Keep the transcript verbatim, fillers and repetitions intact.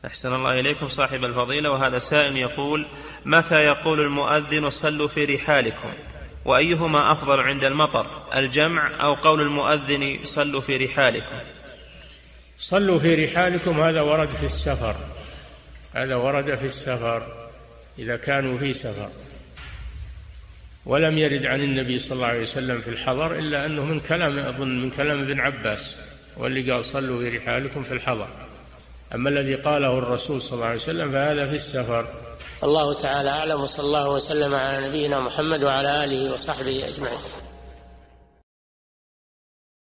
أحسن الله إليكم صاحب الفضيلة. وهذا سائل يقول: متى يقول المؤذن صلوا في رحالكم؟ وأيهما أفضل عند المطر، الجمع أو قول المؤذن صلوا في رحالكم؟ صلوا في رحالكم هذا ورد في السفر، هذا ورد في السفر إذا كانوا في سفر، ولم يرد عن النبي صلى الله عليه وسلم في الحضر، إلا أنه من كلام أظن من كلام ابن عباس، واللي قال صلوا في رحالكم في الحضر. أما الذي قاله الرسول صلى الله عليه وسلم فهذا في السفر. الله تعالى أعلم، وصلى الله وسلم على نبينا محمد وعلى آله وصحبه أجمعين.